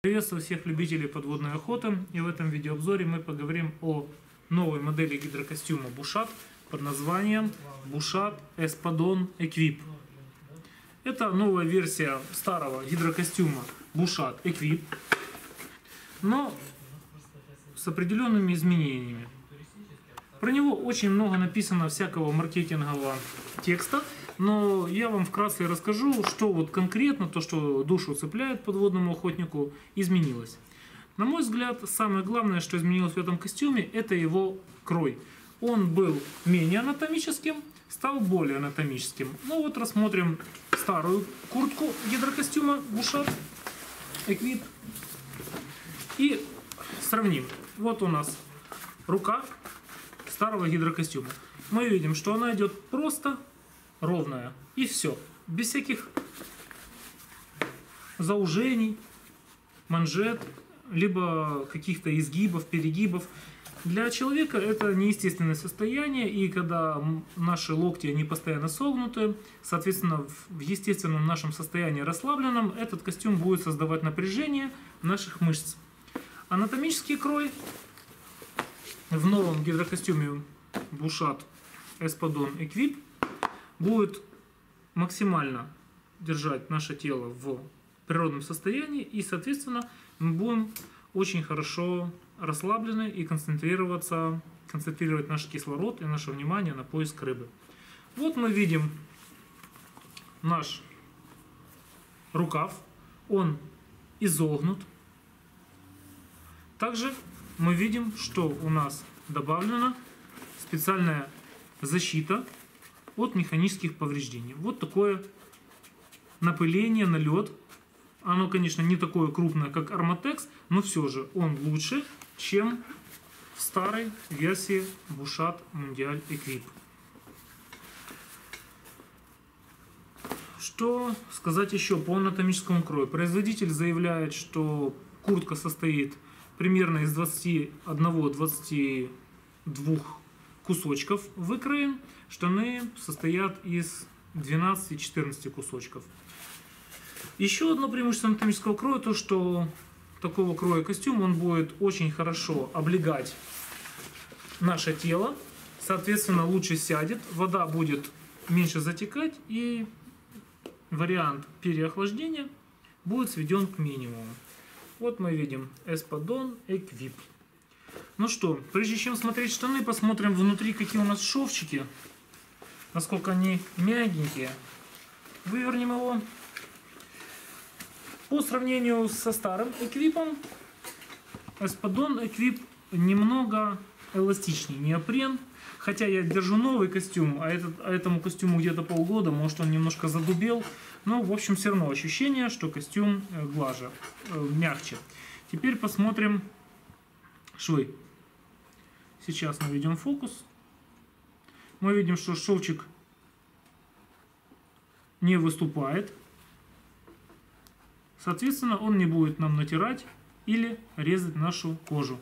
Приветствую всех любителей подводной охоты, и в этом видеообзоре мы поговорим о новой модели гидрокостюма Bouchat под названием Bouchat Espadon Equip. Это новая версия старого гидрокостюма Bouchat Equip, но с определенными изменениями. Про него очень много написано всякого маркетингового текста, но я вам вкратце расскажу, что вот конкретно, то, что душу цепляет подводному охотнику, изменилось. На мой взгляд, самое главное, что изменилось в этом костюме, это его крой. Он был менее анатомическим, стал более анатомическим. Ну вот рассмотрим старую куртку гидрокостюма Bouchat Equip и сравним. Вот у нас рука старого гидрокостюма. Мы видим, что она идет просто ровная и все, без всяких заужений, манжет, либо каких-то изгибов, перегибов. Для человека это неестественное состояние, и когда наши локти они постоянно согнуты, соответственно в естественном нашем состоянии расслабленном, этот костюм будет создавать напряжение наших мышц. Анатомический крой в новом гидрокостюме Bouchat Espadon Equip будет максимально держать наше тело в природном состоянии, и, соответственно, мы будем очень хорошо расслаблены и концентрировать наш кислород и наше внимание на поиск рыбы. Вот мы видим наш рукав, он изогнут. Также мы видим, что у нас добавлена специальная защита от механических повреждений. Вот такое напыление, налет. Оно, конечно, не такое крупное, как Armatex, но все же он лучше, чем в старой версии Bouchat Mondial Equip. Что сказать еще по анатомическому крою? Производитель заявляет, что куртка состоит примерно из 21-22 кусочков выкроен. Штаны состоят из 12-14 кусочков. Еще одно преимущество анатомического кроя, то что такого кроя костюм, он будет очень хорошо облегать наше тело. Соответственно, лучше сядет, вода будет меньше затекать, и вариант переохлаждения будет сведен к минимуму. Вот мы видим Espadon Equip. Ну что, прежде чем смотреть штаны, посмотрим внутри, какие у нас шовчики. Насколько они мягенькие. Вывернем его. По сравнению со старым Equip'ом, Espadon Equip немного эластичнее неопрен. Хотя я держу новый костюм, а этому костюму где-то полгода, может он немножко задубел. Но в общем все равно ощущение, что костюм глаже, мягче. Теперь посмотрим швы. Сейчас наведем фокус. Мы видим, что шовчик не выступает. Соответственно, он не будет нам натирать или резать нашу кожу.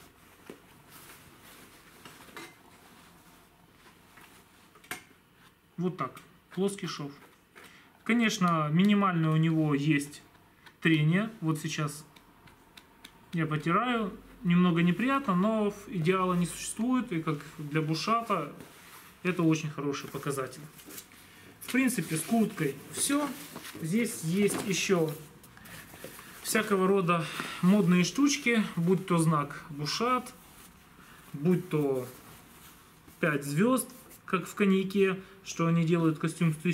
Вот так. Плоский шов. Конечно, минимальное у него есть трение. Вот сейчас я потираю. Немного неприятно, но идеала не существует. И как для Bouchat'а это очень хороший показатель. В принципе, с курткой все. Здесь есть еще всякого рода модные штучки. Будь то знак Bouchat, будь то 5 звезд, как в коньяке, что они делают костюм с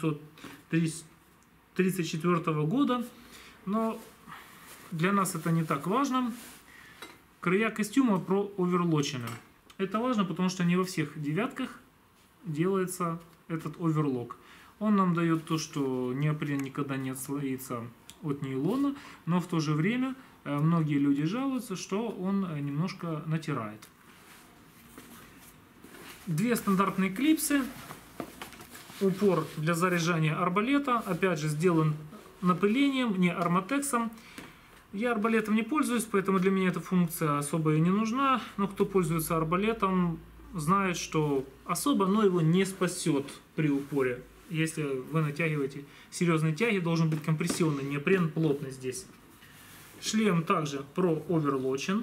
1934 года. Но для нас это не так важно. Края костюма оверлочены. Это важно, потому что не во всех девятках делается этот оверлок. Он нам дает то, что неопрен никогда не отслоится от нейлона, но в то же время многие люди жалуются, что он немножко натирает. Две стандартные клипсы. Упор для заряжания арбалета. Опять же сделан напылением, не Armatex'ом. Я арбалетом не пользуюсь, поэтому для меня эта функция особо и не нужна. Но кто пользуется арбалетом, знает, что особо оно его не спасет при упоре. Если вы натягиваете серьезные тяги, должен быть компрессионный неопрен плотный здесь. Шлем также про-оверлочен.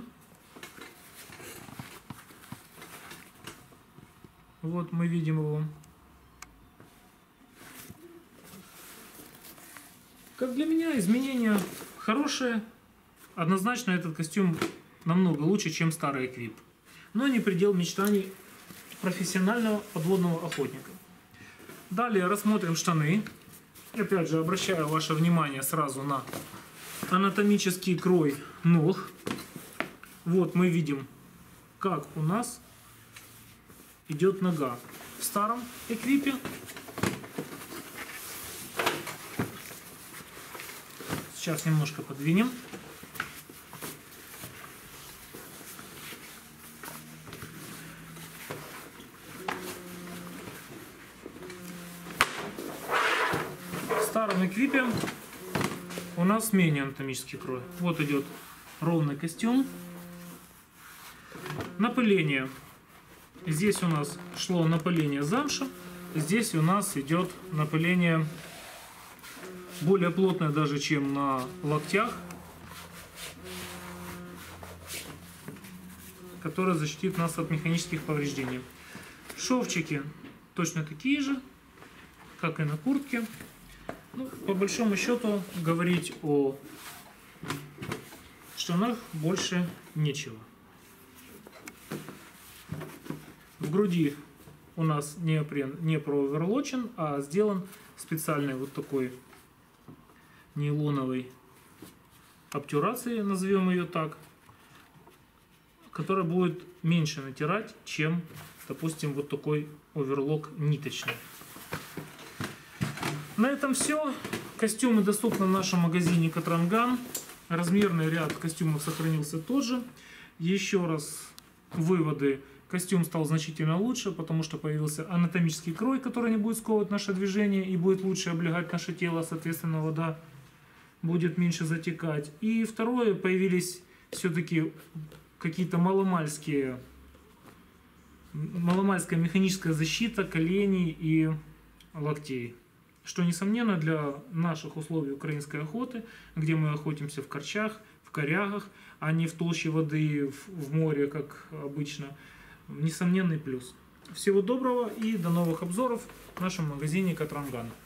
Вот мы видим его. Как для меня изменения хорошие. Однозначно этот костюм намного лучше, чем старый эквип. Но не предел мечтаний профессионального подводного охотника. Далее рассмотрим штаны. Опять же обращаю ваше внимание сразу на анатомический крой ног. Вот мы видим, как у нас идет нога в старом эквипе. Сейчас немножко подвинем. В старом эквипе у нас менее анатомический крой. Вот идет ровный костюм. Напыление. Здесь у нас шло напыление замша. Здесь у нас идет напыление более плотное даже, чем на локтях, которое защитит нас от механических повреждений. Шовчики точно такие же, как и на куртке. Ну, по большому счету говорить о штанах больше нечего. В груди у нас неопрен не прооверлочен, а сделан специальной вот такой нейлоновой обтюрацией, назовем ее так, которая будет меньше натирать, чем, допустим, вот такой оверлок ниточный. На этом все. Костюмы доступны в нашем магазине Катранган. Размерный ряд костюмов сохранился тот же. Еще раз выводы. Костюм стал значительно лучше, потому что появился анатомический крой, который не будет сковывать наше движение и будет лучше облегать наше тело, соответственно, вода будет меньше затекать. И второе, появились все-таки какие-то маломальская механическая защита коленей и локтей. Что, несомненно, для наших условий украинской охоты, где мы охотимся в корчах, в корягах, а не в толще воды, в море, как обычно, несомненный плюс. Всего доброго и до новых обзоров в нашем магазине Катранган.